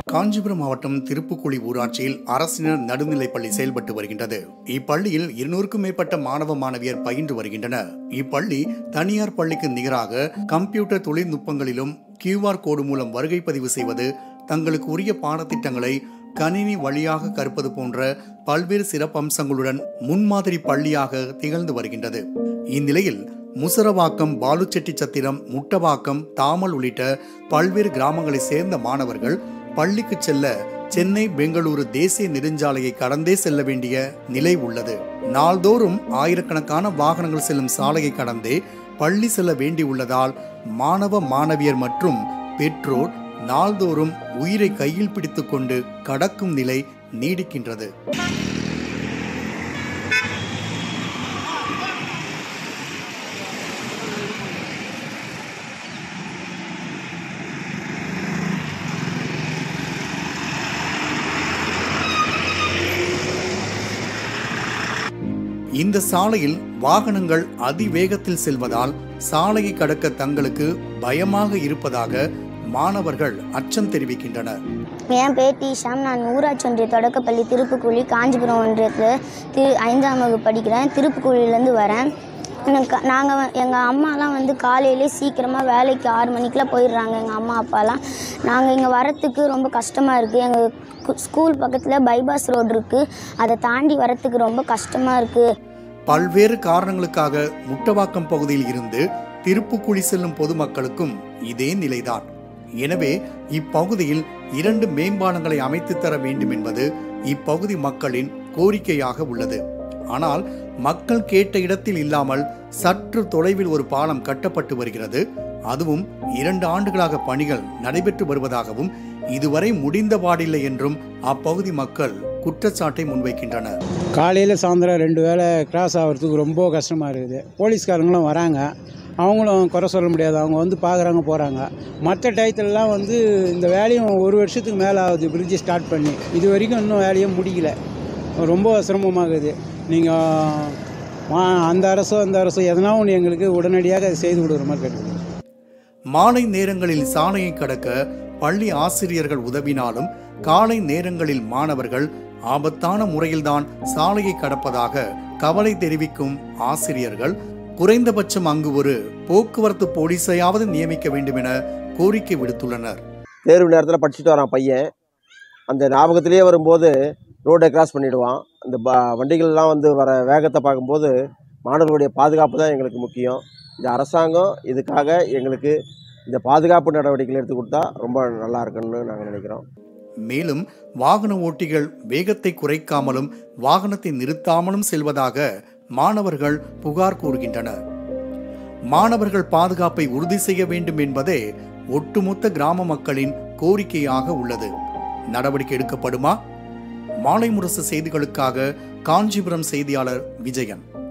காஞ்சிபுரம் மாவட்டம் திருப்புக்குழி ஊராட்சியில் அரசினர் நடுநிலைப்பள்ளி செயல்பட்டு வருகின்றது. இப்பள்ளியில் 200க்கும் மேற்பட்ட மாணவ மாணவியர் பயின்று வருகின்றனர். இப்பள்ளி தனியார் பள்ளிக்கு நிகராக கம்ப்யூட்டர் தொழில்நுட்பங்களிலும் QR கோடு மூலம் வருகை பதிவு செய்வது, தங்களுக்கு உரிய பாடத்திட்டங்களை கணினி வழியாக கற்பது போன்ற பல்வேறு சிறப்பம்சங்களுடன் முன்மாதிரி பள்ளியாக திகழ்ந்து வருகின்றது. இந்நிலையில் முசரவாக்கம், பாலுச்செட்டிச்சத்திரம், முட்டவாக்கம், தாமல் உள்ளிட்ட பல்வேறு கிராமங்களை சேர்ந்த மாணவர்கள் பள்ளிக்கு செல்ல சென்னை பெங்களூரு தேசிய நெடுஞ்சாலையை கடந்தே செல்ல வேண்டிய நிலை உள்ளது. நாள்தோறும் ஆயிரக்கணக்கான வாகனங்கள் செல்லும் சாலையை கடந்தே பள்ளி செல்ல வேண்டியுள்ளதால் மாணவ மாணவியர் மற்றும் பெற்றோர் நாள்தோறும் உயிரை கையில் பிடித்துக் கொண்டு கடக்கும் நிலை நீடிக்கின்றது. இந்த சாலையில் வாகனங்கள் அதிவேகத்தில் செல்வதால் சாலையை கடக்க தங்களுக்கு பயமாக இருப்பதாக மாணவர்கள் அச்சம் தெரிவிக்கின்றனர். என் பேர் டி ஷாம். நான் ஊராட்சி ஒன்றிய தொடக்கப்பள்ளி திருப்புக்குழி காஞ்சிபுரம் ஒன்றியத்தில் 5ஆம் வகுப்பு படிக்கிறேன். திருப்புக்குழியிலேருந்து வரேன். எங்கள் அம்மாலாம் காலையிலே சீக்கிரமாக வேலைக்கு 6 மணிக்கெலாம் போயிடுறாங்க. எங்கள் அம்மா அப்பாலாம் நாங்கள் இங்கே வரத்துக்கு ரொம்ப கஷ்டமாக இருக்குது. எங்கள் ஸ்கூல் பக்கத்தில் பைபாஸ் ரோடு இருக்குது. அதை தாண்டி வரத்துக்கு ரொம்ப கஷ்டமாக இருக்குது. பல்வேறு காரணங்களுக்காக முட்டவாக்கம் பகுதியில் இருந்து திருப்புக்குழி செல்லும் பொதுமக்களுக்கும் இதே நிலைதான். எனவே இப்பகுதியில் 2 மேம்பாலங்களை அமைத்து தர வேண்டும் என்பது இப்பகுதி மக்களின் கோரிக்கையாக உள்ளது. ஆனால் மக்கள் கேட்ட இடத்தில் இல்லாமல் சற்று தொலைவில் ஒரு பாலம் கட்டப்பட்டு வருகிறது. அதுவும் 2 ஆண்டுகளாக பணிகள் நடைபெற்று வருவதாகவும் இதுவரை முடிந்தபாடில்லை என்றும் அப்பகுதி மக்கள் குற்றச்சாட்டை முன்வைக்கின்றனர். காலையில் சாயந்தரம் 2 வேளை கிராஸ் ஆகிறதுக்கு ரொம்ப கஷ்டமாக இருக்குது. போலீஸ்காரங்களும் வராங்க, அவங்களும் குறை சொல்ல முடியாது. அவங்க பார்க்குறாங்க போகிறாங்க. மற்ற டயத்துலலாம் இந்த வேலையும் 1 வருஷத்துக்கு மேலே ஆகுது பிரிட்ஜு ஸ்டார்ட் பண்ணி. இது வரைக்கும் இன்னும் வேலையை முடிக்கல. ரொம்ப சிரமமாகுது. நீங்கள் அந்த அரசோ எதனா ஒன்று எங்களுக்கு உடனடியாக செய்து கொடுக்குற மாதிரி கேட்டுக்கொள்ளுங்க. மாலை நேரங்களில் சாலையை கடக்க பள்ளி ஆசிரியர்கள் உதவினாலும் காலை நேரங்களில் மாணவர்கள் ஆபத்தான முறையில்தான் சாலையை கடப்பதாக கவலை தெரிவிக்கும் ஆசிரியர்கள் குறைந்தபட்சம் அங்கு ஒரு போக்குவரத்து போலீஸையாவது நியமிக்க வேண்டும் என கோரிக்கை விடுத்துள்ளனர். தேர்வு நேரத்தில் படிச்சுட்டு வரான் பையன். அந்த ஞாபகத்திலேயே வரும்போது ரோடை கிராஸ் பண்ணிவிடுவான். அந்த வண்டிகள்லாம் வர வேகத்தை பார்க்கும்போது மாணவர்களுடைய பாதுகாப்பு தான் எங்களுக்கு முக்கியம். இந்த அரசாங்கம் இதுக்காக எங்களுக்கு இந்த பாதுகாப்பு நடவடிக்கைகள் எடுத்து கொடுத்தா ரொம்ப நல்லா இருக்குன்னு நாங்கள் நினைக்கிறோம். மேலும் வாகன ஓட்டிகள் வேகத்தை குறைக்காமலும் வாகனத்தை நிறுத்தாமலும் செல்வதாக மாணவர்கள் புகார் கூறுகின்றனர். மாணவர்கள் பாதுகாப்பை உறுதி செய்ய வேண்டும் என்பதே ஒட்டுமொத்த கிராம மக்களின் கோரிக்கையாக உள்ளது. நடவடிக்கை எடுக்கப்படுமா? மாலை முரசு செய்திகளுக்காக காஞ்சிபுரம் செய்தியாளர் விஜயன்.